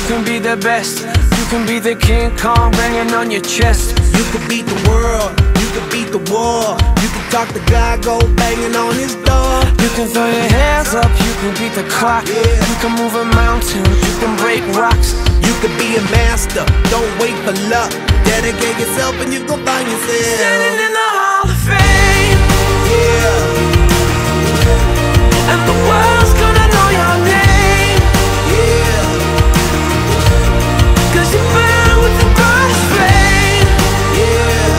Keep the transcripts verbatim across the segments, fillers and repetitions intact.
can be the best. You can be the King Kong banging on your chest. You can beat the world, you can beat the war. You can talk the guy, go banging on his door. You can throw your hands up, you can beat the clock. Yeah. You can move a mountain, you can break rocks. You can be a master, don't wait for luck. Dedicate yourself and you gon' find yourself Standing in the Hall of Fame. Yeah. And the world's gonna know your name. Yeah. Cause you burn with the brightest flame. Yeah.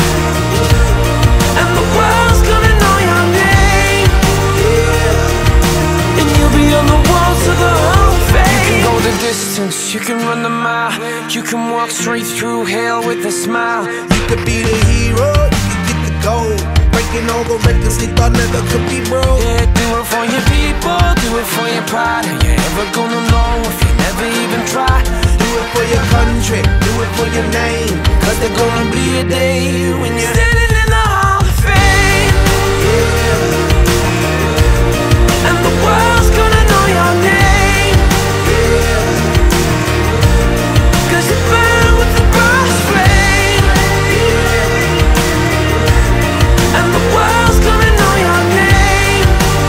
And the world's gonna know your name. Yeah. And you'll be on the walls of the Hall of Fame. You can go the distance, you can run the mile. You can walk straight through hell with a smile. You could be the hero, you can get the gold. Breaking all the records they thought never could be broke. Yeah, do it for your people, do it for your pride. Are you ever gonna know if you never even try? Do it for your country, do it for your name. Cause there's gonna be a day when you're standing in the Hall of Fame. Yeah. And the world's gonna know your name. Yeah. Cause you burn with the brightest flame. And the world's gonna know your name.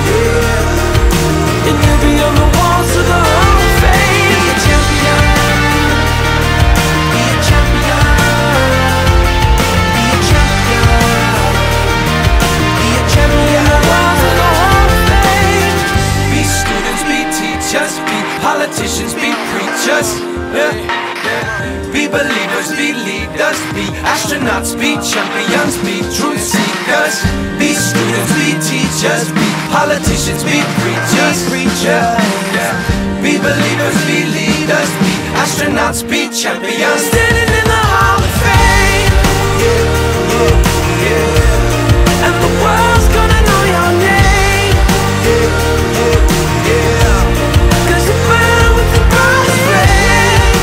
And you'll be on the walls of the Hall of Fame. Be a champion. Be a champion. Be a champion. Be a champion. On the walls of the Hall of Fame. Be students, be teachers, be politicians, be preachers. Yeah. Be believers, be leaders, be astronauts, be champions, be truth seekers. Be students, be teachers, be politicians, be preachers, preachers. Yeah. Be believers, be leaders, be astronauts, be champions. Standing in the Hall of Fame. Yeah. Yeah. Yeah. And the world's gonna know your name. Yeah. Yeah. Yeah. Cause you burn with the brightest flame.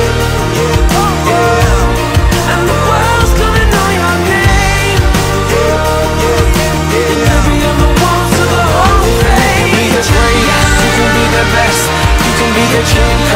And the world's gonna know your name. And you'll be on the walls of the Hall of Fame. You can be the greatest, you can be the best. You can be the king